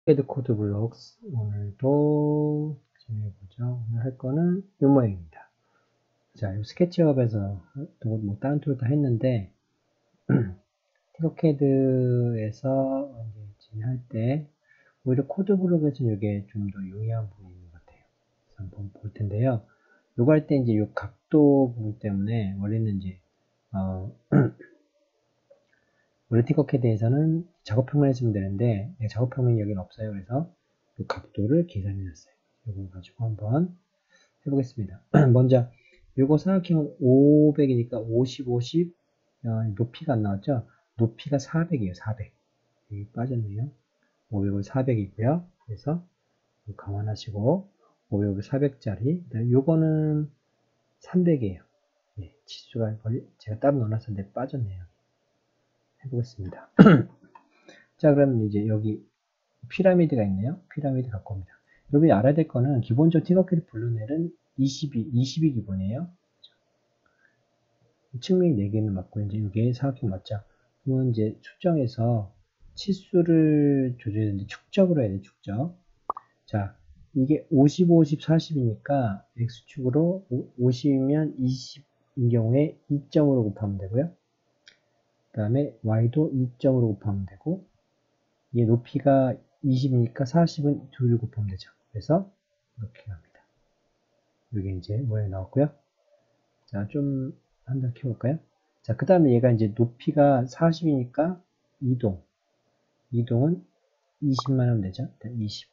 헤드 코드 블록스 오늘도 진행해보죠. 오늘 할 거는 이 모양입니다. 자, 이 스케치업에서 뭐 다른 툴 다 했는데 팅커캐드에서 이제 진행할 때 오히려 코드 블록에서는 이게 좀 더 용이한 부분인 것 같아요. 그래서 한번 볼 텐데요. 요거 할 때 이제 요 각도 부분 때문에 원래는 이제 원래 팅커캐드에서는 작업평면 했으면 되는데 작업평면이 여기는 없어요. 그래서 이 각도를 계산해 놨어요. 이거 가지고 한번 해보겠습니다. 먼저 이거 생각해보면 500이니까 50, 50 높이가 안 나왔죠? 높이가 400이에요. 400 여기 빠졌네요. 500은 400이고요. 그래서 감안하시고 500을 400짜리 요거는 300이에요. 네, 치수가 제가 따로 넣어놨었는데 빠졌네요. 해보겠습니다. 자, 그러면 이제 여기 피라미드가 있네요. 피라미드 갖고 옵니다. 여러분이 알아야 될 거는 기본적으로 팅커캐드 블루넬은 20이 기본이에요. 측면이 4개는 맞고 이제 이게 사각형 맞죠? 그러면 이제 수정해서 치수를 조절해야 되는데 축적으로 해야 돼. 축적. 자, 이게 50, 50, 40이니까 x축으로 50이면 20인 경우에 2점으로 곱하면 되고요. 그 다음에 y도 2점으로 곱하면 되고 이게 높이가 20이니까 40은 2를 곱하면 되죠. 그래서 이렇게 갑니다. 이게 이제 모양이 나왔고요. 자, 좀 한 번 켜볼까요? 자, 그 다음에 얘가 이제 높이가 40이니까 이동은 20만 하면 되죠. 20.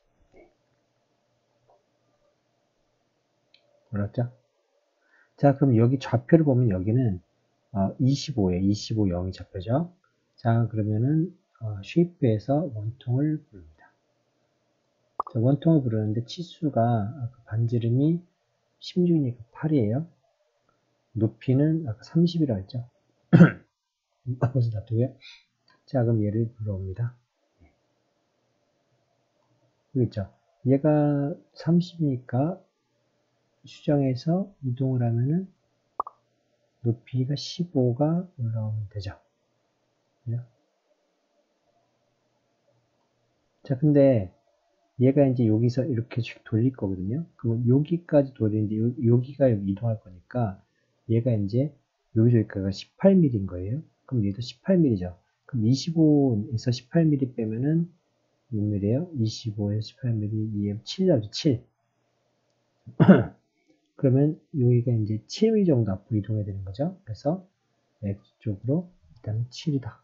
알았죠? 자, 그럼 여기 좌표를 보면 여기는 25에 25, 0이 좌표죠. 자, 그러면은 쉐이프에서 원통을 부릅니다. 자, 원통을 부르는데 치수가 반지름이 16이니까 8이에요. 높이는 아까 30이라고 했죠. 거기서 놔두고요. 자, 그럼 얘를 불러옵니다. 여기 있죠. 얘가 30이니까 수정해서 이동을 하면은 높이가 15가 올라오면 되죠. 그죠? 자, 근데 얘가 이제 여기서 이렇게 돌릴 거거든요. 그럼 여기까지 돌리는데 여기가 여기 이동할 거니까 얘가 이제 여기서 여기가 18mm인 거예요. 그럼 얘도 18mm죠. 그럼 25에서 18mm 빼면은 몇 mm예요? 25에서 18mm, 2에 7이죠. 7. 그러면 여기가 이제 7mm 정도 앞으로 이동해야 되는 거죠. 그래서 X쪽으로 일단 7이다.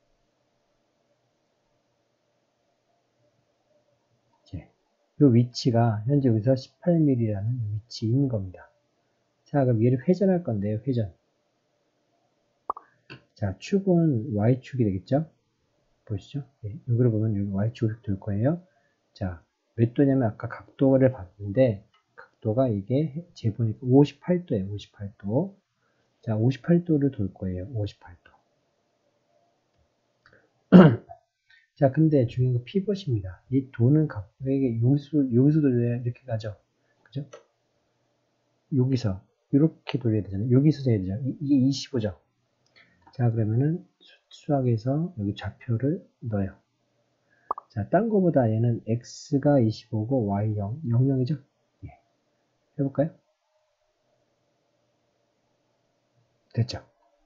이제 이 위치가 현재 여기서 18mm라는 위치인 겁니다. 자, 그럼 얘를 회전할 건데요. 회전. 자, 축은 Y축이 되겠죠? 보시죠? 네, 여기를 보면 여기 Y축을 돌 거예요. 자, 몇 도냐면 아까 각도를 봤는데 각도가 이게 재보니까 58도예요. 58도. 자, 58도를 돌 거예요. 58도. 자, 근데 중요한 건 피벗입니다. 이 도는 각도에게 여기서 돌려야 이렇게 가죠. 그죠? 여기서 이렇게 돌려야 되잖아요. 여기서 해야 되죠. 이게 25죠. 자, 그러면은 수학에서 여기 좌표를 넣어요. 자, 딴 거보다 얘는 x가 25고 y 0, 00이죠? 예. 해볼까요? 됐죠?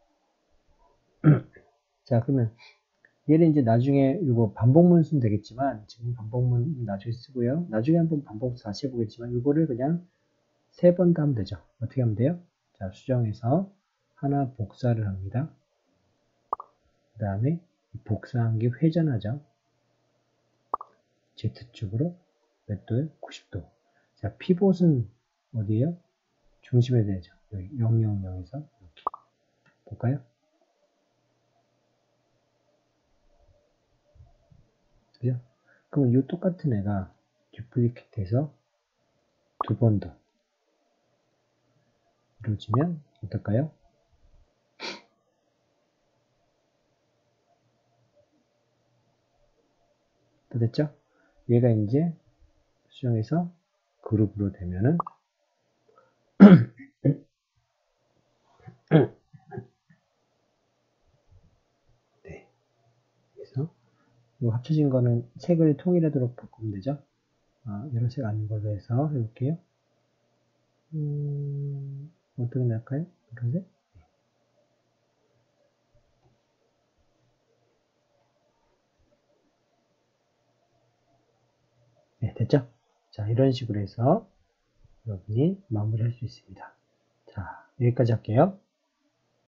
자, 그러면 얘를 이제 나중에 이거 반복문 쓰면 되겠지만 지금 반복문 나중에 쓰고요. 나중에 한번 반복 다시 해보겠지만 이거를 그냥 3번 더 하면 되죠. 어떻게 하면 돼요? 자, 수정해서 하나 복사를 합니다. 그 다음에 복사한 게 회전하죠. Z축으로 몇 도요? 90도. 자, 피봇은 어디에요? 중심에 되죠. 여기 000에서 이렇게 볼까요? 그죠? 그럼 이 똑같은 애가 듀플리케이트해서 2번 더 이루어지면 어떨까요? 또 됐죠? 얘가 이제 수정해서 그룹으로 되면은 네. 그래서 이 합쳐진 거는 색을 통일하도록 바꾸면 되죠. 이런 색 아닌 걸로 해서 해볼게요. 어떻게 날까요? 노란색? 네, 됐죠? 자, 이런 식으로 해서 여러분이 마무리할 수 있습니다. 자, 여기까지 할게요.